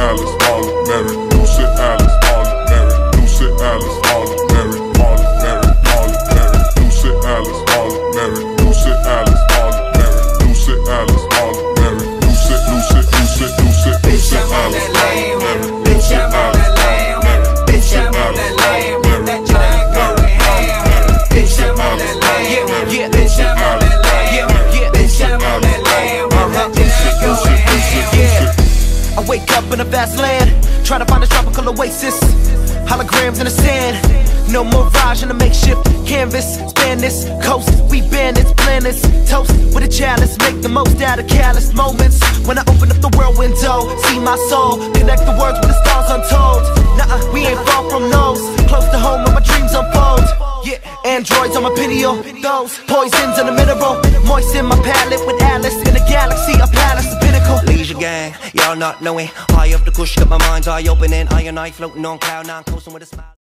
Alice, Marley, Mary, Lucy Alice, Marley, Mary, Lucy Alice, Marley, Mary, Marley, Mary, Marley, Mary, Lucy Alice, Marley, Mary, Lucy Alice, Marley, Mary, Lucy Alice, Marley, Mary, Lucy, Lucy, Lucy, Lucy, Lucy Alice, Marley, Mary, Lucy Alice, Marley, Mary, Lucy Alice, Marley, Mary, that giant going ham. Bitch, I'm on that lamb. Yeah, bitch, I'm on that lamb. Yeah, bitch, I'm on that lamb. That giant going ham. Yeah. I wake up in a vast land, try to find a tropical oasis. Holograms in the sand, no mirage in a makeshift canvas. Span this coast, we bandits, planets. Toast with a chalice, make the most out of callous moments. When I open up the world window, see my soul, connect the words with the stars untold. Nuh-uh, we ain't far from those, close to home where my dreams unfold. Yeah, androids on my pineal, those poisons in the mineral. Moisten my palate with Alice in a galaxy, a palace, a pinnacle. Leisure gang, y'all not knowing. High up the kush, got my mind's eye open and I and I floating on cloud nine, coasting with a smile.